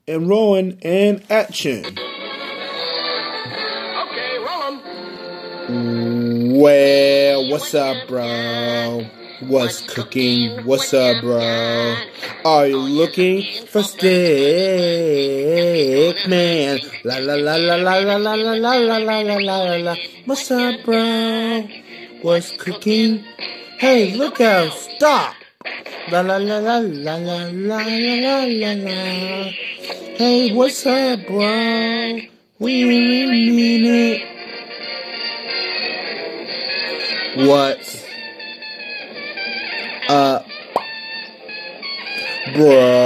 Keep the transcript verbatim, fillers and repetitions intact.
and rolling and action. Okay, roll 'em. Well, what's up, bro? What's cooking? What's up, bro? Are you looking for Stickman? La la la la la la la la la la la la la la. What's up, bro? What's cooking? Hey, look out! Stop! La la la la la la la la la la. Hey, what's up, bro? We really mean it. What's up, bro?